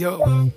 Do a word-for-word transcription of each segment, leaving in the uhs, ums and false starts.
yo.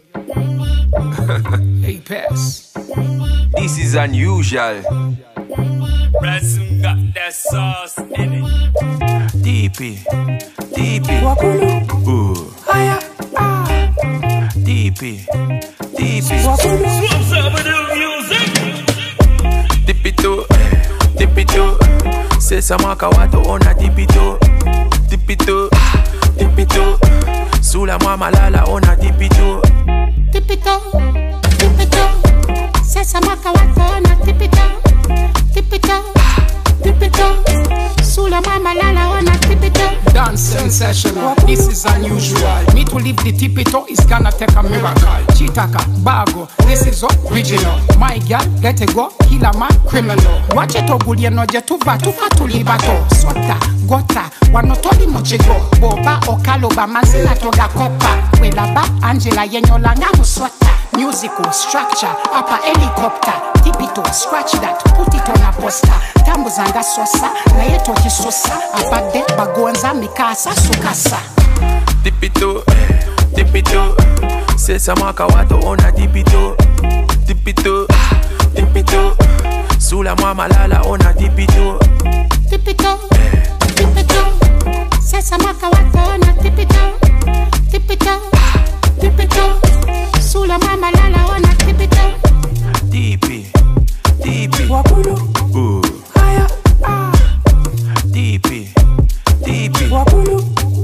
Hey, pass. This is unusual. Ransom got that sauce in it. Tippy, Tippy. Ooh. Aya, ah. Tippy, Tippy. What's up with the music? Tippy to, Tippy to. Sesa maka watu ona Tippy to. Tippy to, Tippy to. Sula mama lala ona Tippy to. Tippy to, Tippy to. Sesa maka watu ona Tippy to. Tippy to, Tippy to. Sula mama lala ona Tippy to. Dance sensational, this is unusual. Me to leave the Tippy-toe is gonna take a miracle. Kitaka, Bago, this is original. My girl, let it go, killer man, criminal. Watch it ogulie noje tuva, tuva tulibato. Swata, gota, wanotoli mochigo. Boba, okaloba, mazina toga kopa. Welaba, Angela, yenyolanga muswata. Musical structure, upper helicopter. Tippy-toe, scratch that, put it on a poster. Tambuzanga sosa, na yeto kisosa. Abade, bagonza, mikasa, sukasa. Tippy-toe, Tippy-toe. Sesa maka watu ona Tippy-toe. Tippy-toe, Tippy-toe. Sula mama lala ona Tippy-toe. Tippy-toe, Tippy-toe. Sesa maka watu ona Tippy-toe. Tippy-toe, Tippy-toe. Sula mama lala ona Tippy-toe. Tippy, Tippy. Ooh. Aya, ah. Tippy, Tippy. Wakulu.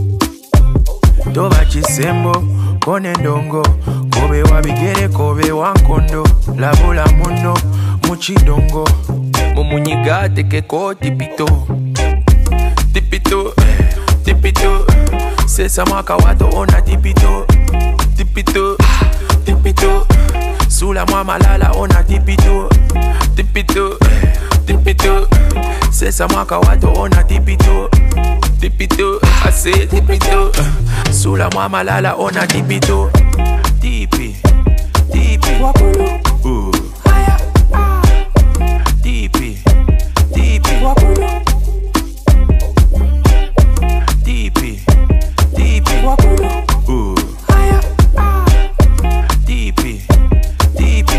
Toba chisembo, kone ndongo. Kobe wabigere, kobe wankondo. Labula muno, muchidongo. Mumunyigate keko Tippy-toe. Tippy-toe, Tippy-toe. Sesa maka watu ona Tippy-toe. Tippy-toe, Tippy-toe. Sula mama lala ona Tippy-toe. Tippy-toe, Tippy-toe. Sesa maka watu ona Tippy-toe. Tippy-toe, I say Tippy-toe. Sula mama lala ona Tippy-toe. Tippy, Tippy. Ooh. Aya, ah. Tippy, Tippy. Tippy, Tippy. Ooh. Aya, ah. Tippy, Tippy.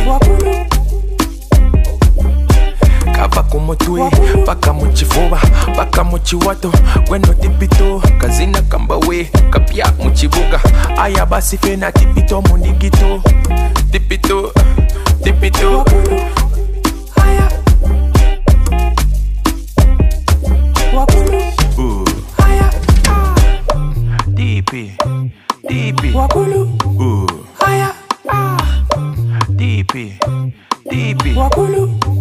Kava kumutui, paka muchifuba, paka muchiwato. Weno Tippy-toe, kazina kambawe, kapia muchibuga. Aya basi fena Tippy-toe mundigito. Tippy-toe, Tippy-toe. Aya. Ooh. Aya, ah. Tippy, Tippy. Wakulu. Ooh. Aya, ah. Tippy, Tippy. Wakulu.